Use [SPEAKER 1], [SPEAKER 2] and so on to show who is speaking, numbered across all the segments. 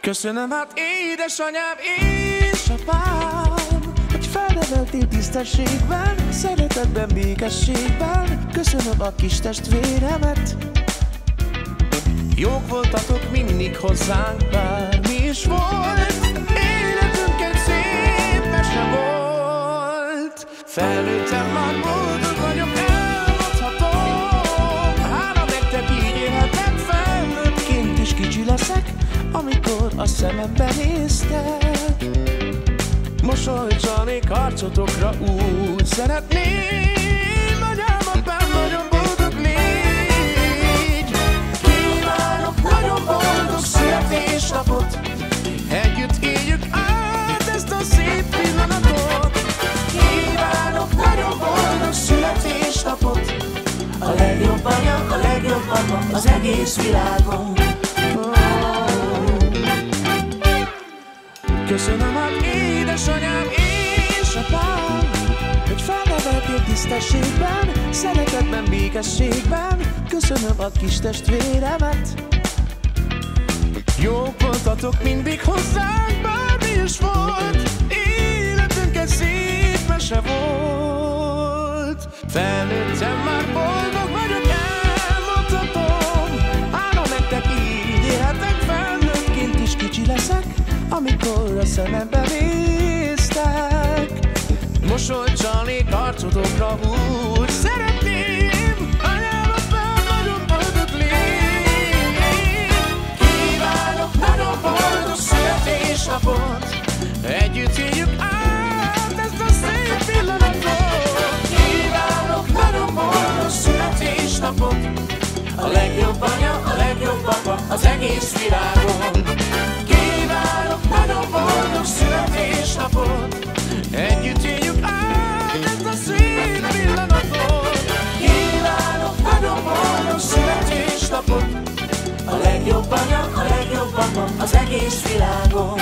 [SPEAKER 1] Köszönöm hát édesanyám és apám, hogy felneveltél tisztességben, szeretetben, békességben. Köszönöm a kis testvéremet. Jók voltatok mindig hozzánk, bármi is volt. Életünk egy szép mese volt. Felnőttem már, boldog vagyok, elmondhatom. Hála nektek, így élhetek, felnőttként is kicsi leszek, amikor a szemembe néztek. Mosolycsalnék arcotokra, úgy szeretném, anyám, apám, nagyon boldog légy. Kívánok nagyon boldog születésnapot, együtt éljük át ezt a szép pillanatot. Kívánok nagyon boldog születésnapot, a legjobb anya, a legjobb apa az egész világon. Köszönöm hát édesanyám és apám, hogy felneveltél tisztességben, szeretetben, békességben. Köszönöm a kis testvéremet. Jók voltatok mindig hozzánk, bármi is volt. Életünk egy szép mese volt. Felnőttem már, boldog vagyok, elmondhatom. Hála nektek, így élhetek, felnőttként is kicsi leszek, amikor a szemembe néztek. Mosolycsalnék arcotokra, úgy szeretném, anyám, apám, nagyon boldog légy. Kívánok nagyon boldog születésnapot, együtt éljük át ezt a szép pillanatot. Kívánok nagyon boldog születésnapot, a legjobb anya, a legjobb apa az egész világon. Kívánok nagyon boldog születésnapot, együtt éljük át ezt a szép pillanatot. Kívánok nagyon boldog születésnapot, a legjobb anya, a legjobb apa az egész világon.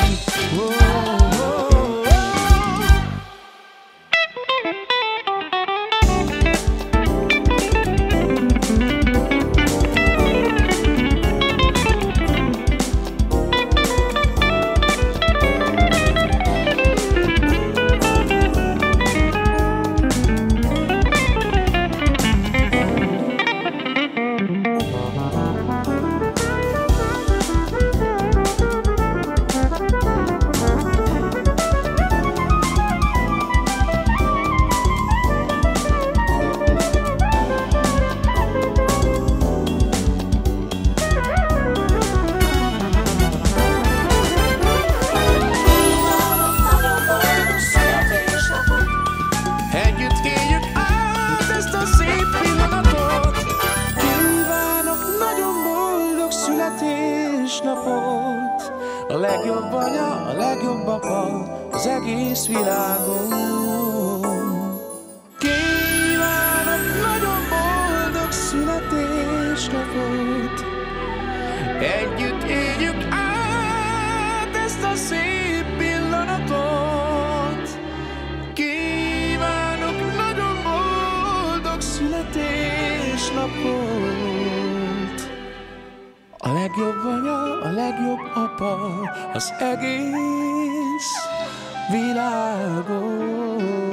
[SPEAKER 1] Születésnapot, a legjobb anya, a legjobb apa az egész világon. Kívánok nagyon boldog születésnapot, együtt éljük át ezt a szép pillanatot. Kívánok nagyon boldog születésnapot, a legjobb anya, a legjobb apa az egész világon.